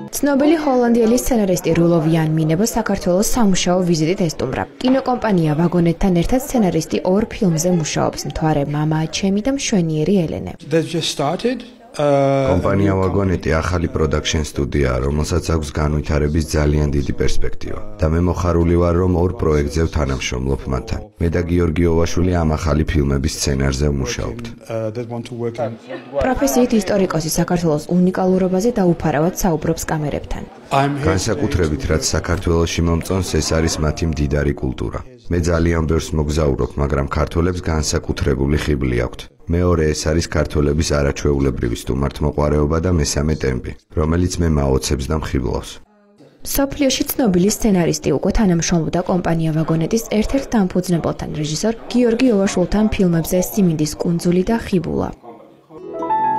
ცნობილი ჰოლანდიელი სცენარისტი რულო ვიან მინებო საქართველოს სამუშაო ვიზიტით ესტუმრა. კინოკომპანია ვაგონეთთან ერთად სცენარისტი 2 ფილმზე მუშაობს. მთვარე მამაა ჩემი და მშვენიერი ელენე. კომპანია ვაგონეტი ახალი პროდაქშენ სტუდიაა, რომელსაც აქვს განვითარების ძალიან დიდი პერსპექტივა. და მე მოხარული ვარ, რომ 2 პროექტზე ვთანამშრომლობ მათთან. მე და გიორგი ოვაშვილი ამ ახალი ფილმების სცენარზე ვმუშაობთ. პროფესიით ისტორიკოსი საქართველოს უნიკალურობაზე დაუფარავად საუბრობს კამერებთან. განსაკუთრებით, რაც საქართველოში მომწონს, ეს არის მათი მდიდარი კულტურა. მე ძალიან ბევრს მოგზაურობ, მაგრამ ქართველებს განსაკუთრებული ხიბლი აქვთ. მეორე ეს არის ქართველების არაჩვეულებრივი სტუმართმოყვარეობა და მესამე ტემპი, რომელიც მე მაოცებს და მხიბლავს. სოფლიოში ცნობილი სცენარისტი უკვე თანამშრომლობდა კომპანია ვაგონეტის ერთ-ერთ დამფუძნებელთან რეჟისორ გიორგი ოვაშვილთან ფილმებზე სიმინდის კუნძული და ხიბულა.